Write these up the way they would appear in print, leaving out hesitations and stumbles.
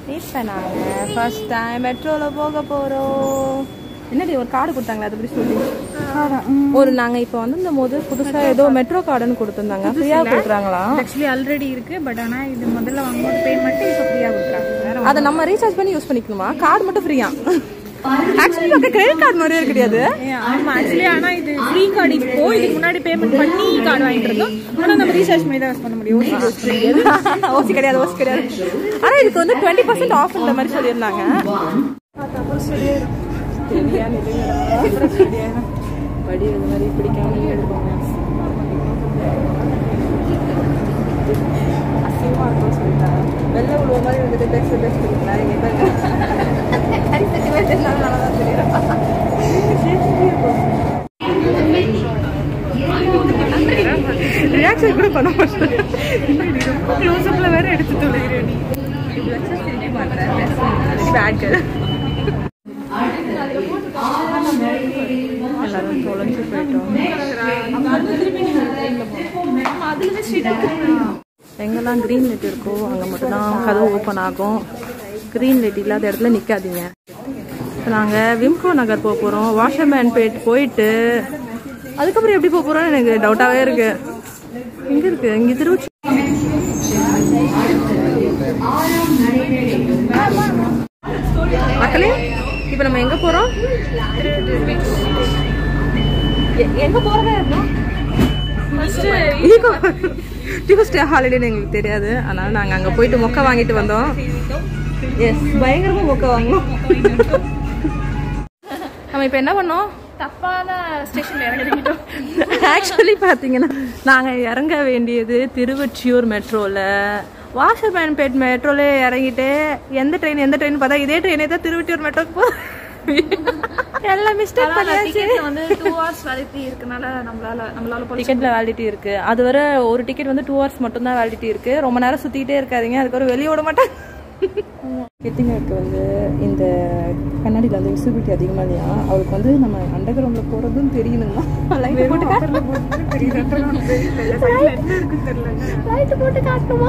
இப்போ நாங்கள் first time மெட்ரோவில் போக போகிறோம். என்னடி ஒரு கார்டு கொடுத்தாங்களே அதை பற்றி சொல்லி ஒரு நாங்கள் இப்போ வந்து இந்த போது புதுசாக ஏதோ மெட்ரோ கார்டுன்னு கொடுத்துருந்தாங்க. ஃப்ரீயாக கொடுக்குறாங்களா? ஆக்சுவலி ஆல்ரெடி இருக்கு. பட் ஆனால் இது முதல்ல வாங்கும்போது பேமெண்ட் இப்போ ஃப்ரீயாக கொடுக்குறாங்க. அதை நம்ம ரீசார்ஜ் பண்ணி யூஸ் பண்ணிக்கணுமா? கார்டு மட்டும் ஃப்ரீயா? ஆக்சுவலி நமக்கு கிரெடிட் கார்டு மாதிரியே கிடையாது. ஆமா ஆக்சுவலி ஆனா இது ஃப்ரீ கார்டு. இப்போ இதுக்கு முன்னாடி பேமெண்ட் பண்ணி கார்டு வாங்கிட்டு இருந்தோம். ஆனா நம்ம ரீசார்ஜ் பண்ணி தான் யூஸ் பண்ண முடியும். ஓசி கிடையாது. ஆனா இதுக்கு வந்து 20% ஆஃப் இந்த மாதிரி சொல்லியிருந்தாங்க. படி இது மாதிரி பிடிக்காம எடுப்பாங்க. அசிங்கமா இருக்கும் சொல்லிட்டாங்க. வெள்ளை உழுவ மாதிரி வந்துட்டு பேசுறீங்களா? ரியாக்ஷன் கூட பண்ண மாட்டேன். ரொம்ப க்ளோஸ்அப்ல வேற எடுத்து தொலைகிறேன். எல்லாரும் தொலைஞ்சு போயிட்டோம். எங்கெல்லாம் கிரீன் லைட் இருக்கோ அங்கே மட்டும்தான் கதவு ஓப்பன் ஆகும். கிரீன் லைட் இல்லாத இடத்துல நிற்காதீங்க. இப்போ நாங்கள் விம்கோ நகர் போக போகிறோம். வாஷர்மேன் பேட் போயிட்டு அதுக்கப்புறம் எப்படி போக போகிறோம்னு எனக்கு டவுட்டாகவே இருக்கு. எங்கே இருக்கு? இங்கே திருச்சி மக்களே. இப்போ நம்ம எங்கே போகிறோம்? எங்கே போகிறதா இருக்கோம்? டியூஸ்டே ஹாலிடேன்னு எங்களுக்கு தெரியாது. அதனால நாங்கள் அங்கே போயிட்டு மொக்கை வாங்கிட்டு வந்தோம். எஸ், பயங்கரமாக மொக்கை வாங்கணும். நம்ம இப்போ என்ன பண்ணோம்? தப்பான ஸ்டேஷன்ல இறங்கிட்டோம். ஆக்சுவலி பார்த்தீங்கன்னா நாங்கள் இறங்க வேண்டியது திருவொற்றியூர் மெட்ரோவில். வாஷர்மேன் பேட் மெட்ரோல இறங்கிட்டு எந்த ட்ரெயின் பார்த்தா இதே ட்ரெயினே தான் திருவொற்றியூர் மெட்ரோக்கு போ. எல்லாம் மிஸ்டேக் பண்ணியாச்சு. வந்து 2 hours வேலிடிட்டி இருக்கனால நம்மளால டிக்கெட்ல வேலிடிட்டி இருக்கு. அது வரை ஒரு டிக்கெட் வந்து 2 hours மட்டும் தான் வேலிடிட்டி இருக்கு. ரொம்ப நேரம் சுத்திக்கிட்டே இருக்காதீங்க. அதுக்கு ஒரு வெளியே விட மாட்டேன். கிருத்திகாவுக்கு வந்து இந்த கண்ணாடியில் வந்து விசிபிலிட்டி அதிகமாக இல்லையா? அவளுக்கு வந்து நம்ம அண்டர் கிரவுண்டில் போகிறதும் தெரியணும்னா லைட்டு போட்டு காட்டணுமா?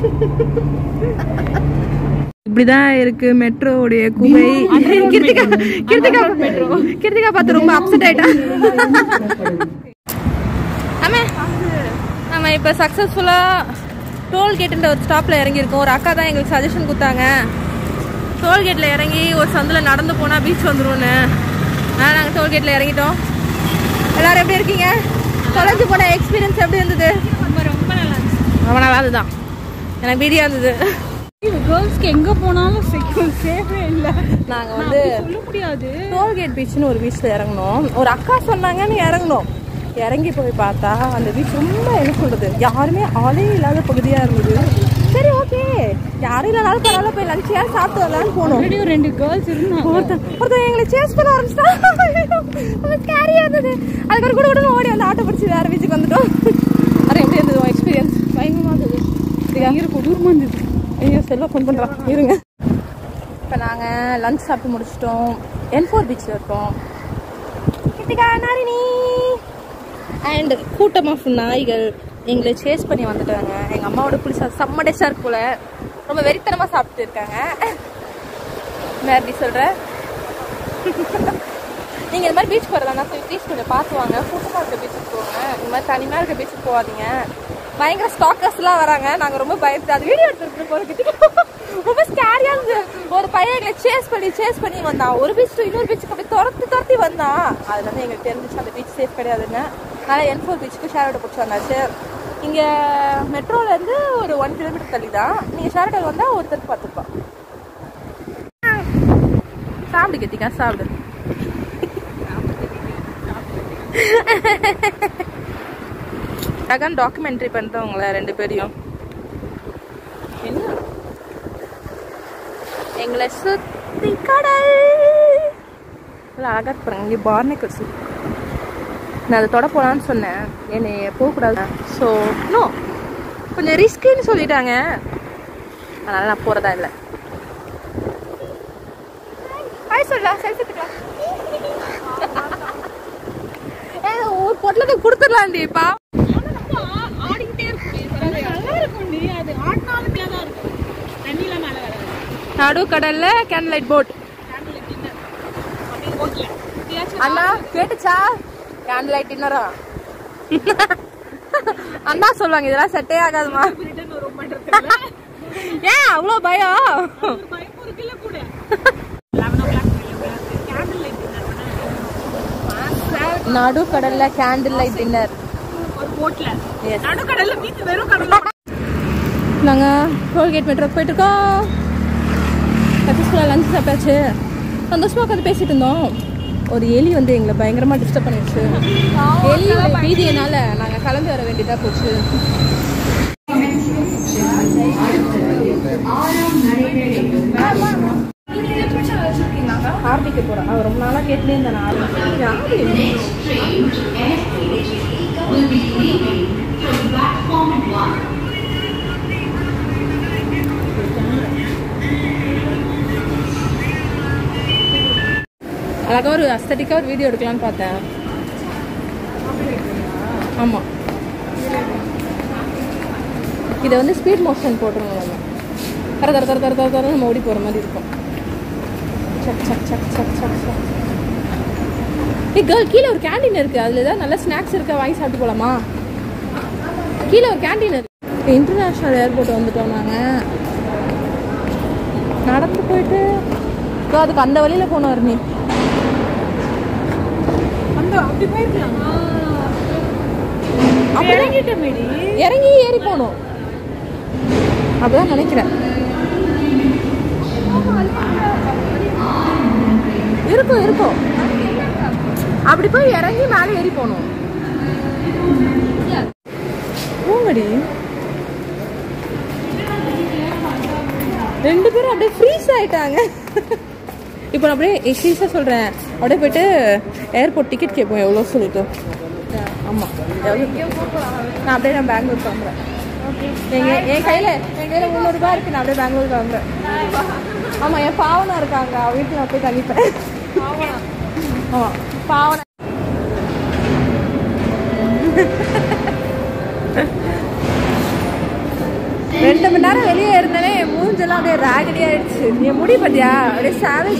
இப்படிதான் இருக்கு மெட்ரோவுடைய குகை. கிருத்திகா பார்த்து ரொம்ப அப்செட் ஆயிட்டா. நம்ம இப்ப சக்சஸ்ஃபுல்லா டோல்கேட்டுன்ற ஒரு ஸ்டாப்ல இறங்கியிருக்கோம். ஒரு அக்கா தான் எங்களுக்கு சஜஷன் கொடுத்தாங்க, டோல்கேட்ல இறங்கி ஒரு சந்தில் நடந்து போனா பீச் வந்துரும்னு. நாங்கள் டோல்கேட்ல இறங்கிட்டோம். எல்லாரும் எப்படி இருக்கீங்க? தொலைஞ்சு போன எக்ஸ்பீரியன்ஸ் எப்படி இருந்தது? ரொம்ப நல்லா இருந்துச்சு. ரொம்ப நல்லா இருந்துதான். எனக்கு பீதியா இருந்தது. கேர்ள்ஸ்க்கு எங்க போனாலும் சேஃபே இல்ல. நாங்க வந்து சொல்ல முடியாது. டோல்கேட் பீச்னு ஒரு பீச்ல இறங்கணும். ஒரு அக்கா சொன்னாங்கன்னு இறங்கணும். இறங்கி போய் பார்த்தா அந்த பீச் ரொம்ப என்ன சொல்றது, யாருமே ஆளே இல்லாத பகுதியா இருந்தது. சரி ஓகே, யாரும் இல்லைனாலும் பரவாயில்ல, போய் லஞ்சியா சாப்பிட்டு வரலான்னு போனோம். 2 கேர்ள்ஸ் இருந்தாங்க. ஒருத்தன் எங்களை சேஸ் பண்ண ஆரம்பிச்சிட்டா. கேரியா இருந்தது. அதுக்கு கூட கூட ஓடி வந்து ஆட்டோ பிடிச்சி வேற பீச்சுக்கு வந்துட்டோம். அது எப்படி இருந்தது எக்ஸ்பீரியன்ஸ்? பயங்கரமா இருந்தது. கொடூரமா இருந்தது. ஐயோ செல்வா ஃபோன் பண்ணுறான், இருங்க. இப்போ நாங்கள் லஞ்ச் சாப்பிட்டு முடிச்சிட்டோம். N4 பீச்சில் இருக்கோம். கிருத்திகா, நாரினி அண்ட் கூட்டம் ஆஃப் நாய்கள் எங்களை சேஸ் பண்ணி வந்துட்டாங்க. எங்கள் அம்மாவோட புளிசா செம்ம டேஸ்டாக இருக்கு போல. ரொம்ப வெறித்தனமாக சாப்பிட்டு இருக்காங்க. நான் எப்படி சொல்கிறேன், நீங்கள் இந்த மாதிரி பீச் போகிறதா போய் பீச் கொஞ்சம் பார்த்து வாங்க. கூட்டமாக இருக்க பீச்சுக்கு போவாங்க. இந்த மாதிரி தனிமையாக இருக்க பீச்சுக்கு போகாதீங்க. பயங்கர ஸ்டாக்கர்ஸ்லாம் வராங்க. நாங்கள் ரொம்ப பயந்து அது வீடியோ எடுத்துட்டு போகிறதுக்கு ரொம்ப ஸ்கேரியா இருந்தது. ஒரு பையன் எங்களை சேஸ் பண்ணி வந்தான். ஒரு பீச் டு இன்னொரு பீச்சுக்கு அப்படியே துரத்தி வந்தான். அதுல இருந்து எங்களுக்கு தெரிஞ்சிச்சு அந்த பீச் சேஃப் கிடையாதுன்னு. அதனால N4 பீச்சுக்கு ஷேர் ஆட்டோ பிடிச்சி வந்தாச்சு. இங்கே மெட்ரோலேருந்து ஒரு 1 கிலோமீட்டர் தள்ளி தான். நீங்கள் ஷேர் ஆட்டோ வந்தால் ஒருத்தருக்கு 10 ரூபா. சாப்பிடு கேட்டிக்கா, சாப்பிடு. அதான் டாக்குமெண்ட்ரி பண்ணுறவங்கள 2 பேரையும் என்ன எங்களை சுற்றி கடல் அழகாக போகிறாங்க. இங்கே பார்னேக்கர் சுற்றி நான் அதை தொட போகலான்னு சொன்னேன். என்னை போகக்கூடாது. ஸோ நோ, கொஞ்சம் ரிஸ்க்குன்னு சொல்லிட்டாங்க. அதனால் நான் போகிறதா இல்லை. ஹாய் சொல்லலாம், செல்ஃபிக்கலாம். ஒரு பொட்டலத்தை கொடுத்துடலாண்டிப்பா. ஆடிக்கிட்டே இருக்கும். நல்லா இருக்கும். அது ஆட்டினாலும் தான் இருக்கும். தண்ணியில மேலே வராது. நடுக்கடல்ல கேண்டில் லைட் போட். அண்ணா கேட்டுச்சா? Candle light டின்னரா? அண்ணா சொல்லுவாங்க இதெல்லாம் செட்டே ஆகாதுமா. ஏன் அவ்வளோ பயம்? நடுக்கடல்ல கேண்டில் லைட் டின்னர். நாங்க டோல்கேட் மெட்ரோக்கு போயிட்டு இருக்கோம். சக்ஸஸ்ஃபுல்லாக லஞ்ச் சாப்பிட்டாச்சு. சந்தோஷமா உட்காந்து பேசிட்டு இருந்தோம். ஒரு எலி வந்து எங்களை பயங்கரமா டிஸ்டர்ப் பண்ணிடுச்சு. எலியோட பீதியினால நாங்க கிளம்பி வர வேண்டியதா போச்சு. ஆரம்பிக்க போறேன். அவர் ரொம்ப நாளா கேட்டுனே இருந்தேன். அழகா ஒரு அஸ்தட்டிக்கா ஒரு வீடியோ எடுக்கலாம்னு பார்த்தேன். ஆமா, இதை வந்து ஸ்பீட் மோஷன் போட்டுருங்க. தர தர தர தர தர நம்ம ஓடி போற மாதிரி இருக்கும். சக் சக் சக் சக் சக் சக். கேர்ள், கீழே ஒரு கேண்டீன் இருக்கு. அதுல ஏதாவது நல்ல ஸ்நாக்ஸ் இருக்கா, வாங்கி சாப்பிட்டு போலாமா? கீழே ஒரு கேண்டீன் இருக்கு. இன்டர்நேஷனல் ஏர்போர்ட் வந்துட்டோம் நாங்க. நடந்து போயிட்டு அதுக்கு அந்த வழியில போனோம். நீ இறங்கி ஏறி போனோம். அப்படிதான் நினைக்கிறேன். இருக்கும் இருக்கும். அப்படி போய் இறங்கி மேலே ஏறி போனோம். பூங்கடி ரெண்டு பேரும் அப்படியே ஃப்ரீஸ் ஆயிட்டாங்க. இப்போ நான் அப்படியே சீரியஸாக சொல்கிறேன். அப்படியே போயிட்டு ஏர்போர்ட் டிக்கெட் கேட்போம் எவ்வளோ சொல்லிட்டு. ஆமாம், நான் அப்படியே நான் பெங்களூர் கிளம்புறேன். என் கையில் 300 ரூபாய் இருக்குது. நான் அப்படியே பெங்களூர் கிளம்புறேன். ஆமாம், என் பாவனா இருக்காங்க. வீட்டில் நான் போய் தங்கிப்பேன். ஆமாம், பாவனா. ரெண்டு மணி நேரம் வெளியே இருந்தேனே, என் மூஞ்செல்லாம் அப்படியே ராகடி ஆயிடுச்சு. என் முடி பார்த்தியா அப்படியே சாவேஜ்.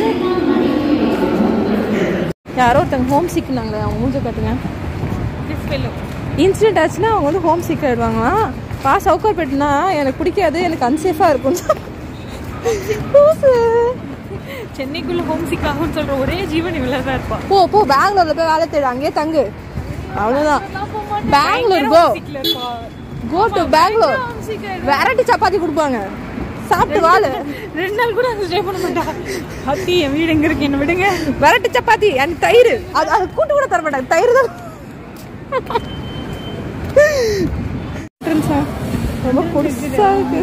யாரோ ஒருத்தங்க ஹோம் சிக்னாங்களே, அவங்க மூஞ்ச காட்டுங்க. இன்சிடென்ட் ஆச்சுன்னா அவங்க வந்து ஹோம் சிக் ஆயிடுவாங்களாம். சவுக்கார்பேட்னா எனக்கு பிடிக்காது, எனக்கு அன்சேஃபா இருக்கும். சென்னைக்குள்ள ஹோம் சிக் ஆகும்னு சொல்ற ஒரே ஜீவன் இவ்வளவுதான் இருப்பா. போ போ, பெங்களூர்ல போய் வேலை தேடு, அங்கேயே தங்கு. அவ்வளவுதான். Bangalore go to Bangalore. Variety chapati கொடுப்பாங்க, சாப்பிட்டு வாழ. 2 நாள் கூட அங்க ஸ்டே பண்ண மாட்டா. அத்தி என் வீடு எங்க இருக்கு, என்ன விடுங்க. வெரைட்டி சப்பாத்தி அண்ட் தயிர். அது கூட்டு கூட தர மாட்டாங்க, தயிர் தான். ரொம்ப புதுசா இருக்கு.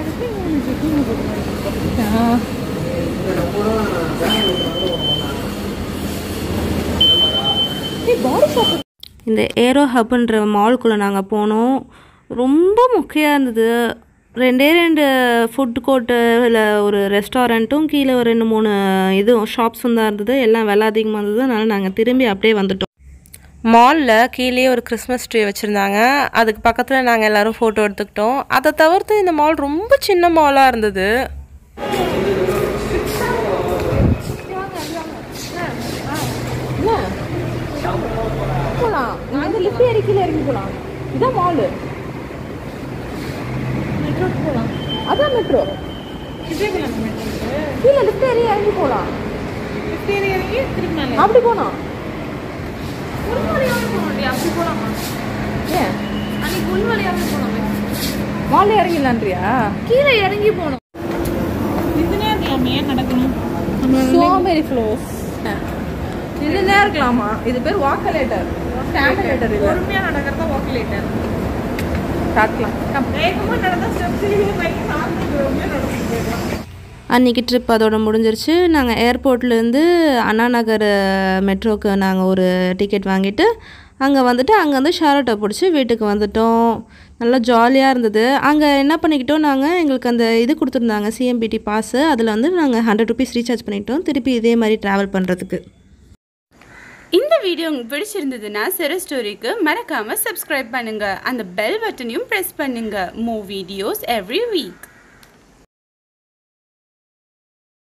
இந்த ஏரோ ஹப்ன்ற மாலுக்குள்ளே நாங்கள் போனோம். ரொம்ப மொக்கையாக இருந்தது. 2 ஃபுட் கோர்ட்டு இல்லை ஒரு ரெஸ்டாரண்ட்டும் கீழே ஒரு 2-3 இதுவும் ஷாப்ஸும் தான் இருந்தது. எல்லாம் விலை அதிகமாக இருந்தது. அதனால் நாங்கள் திரும்பி அப்படியே வந்துட்டோம். மாலில் கீழே ஒரு கிறிஸ்மஸ் ட்ரீ வச்சுருந்தாங்க. அதுக்கு பக்கத்தில் நாங்கள் எல்லோரும் ஃபோட்டோ எடுத்துக்கிட்டோம். அதை தவிர்த்து இந்த மால் ரொம்ப சின்ன மாலாக இருந்தது. போலாம், இங்க வந்து லிஃப்ட் ஏறி கீழே இறங்கி போலாம். இதான் மால். மெட்ரோ போலாம். அதான் மெட்ரோ. கீழே லிஃப்ட் ஏறி இறங்கி போலாம். லிஃப்ட் ஏறி இறங்கி திரும்ப மேலே அப்படி போலாம். உள்வழியாக போகணும். அப்படி போலாமா? ஏன் அன்னைக்கு உள்வழியாக போனோம். மால்ல இறங்கிடலான்றியா? கீழே இறங்கி போனோம். இதுனே இருக்கலாமே, ஏன் நடக்கணும்? So many floors. இதுனே இருக்கலாமா? இது பேர் வாக்கலேட்டர். ஸ்டாண்டலேட்டர் இல்ல. பொறுமையா நடக்கிறதா வாக்கலேட்டர். காட்டலாம். வேகமா நடந்தா ஸ்டெப்ஸ் ஏறி பைக் சார்ந்து பொறுமையா நடந்து போயிடலாம். அன்றைக்கி ட்ரிப் அதோட முடிஞ்சிருச்சு. நாங்கள் ஏர்போர்ட்லேருந்து அண்ணா நகர் மெட்ரோக்கு நாங்கள் ஒரு டிக்கெட் வாங்கிட்டு அங்கே வந்துட்டு அங்கேருந்து ஷேர் ஆட்டோ பிடிச்சி வீட்டுக்கு வந்துட்டோம். நல்லா ஜாலியாக இருந்தது. அங்கே என்ன பண்ணிக்கிட்டோம், நாங்கள் எங்களுக்கு அந்த இது கொடுத்துருந்தாங்க சிஎம்பிடி பாஸு. அதில் வந்து நாங்கள் 100 rupees ரீசார்ஜ் பண்ணிட்டோம் திருப்பி இதே மாதிரி ட்ராவல் பண்ணுறதுக்கு. இந்த வீடியோ உங்களுக்கு பிடிச்சிருந்ததுன்னா செரு ஸ்டோரிக்கு மறக்காமல் சப்ஸ்கிரைப் பண்ணுங்கள். அந்த பெல் பட்டனையும் ப்ரெஸ் பண்ணுங்கள். Move videos every week.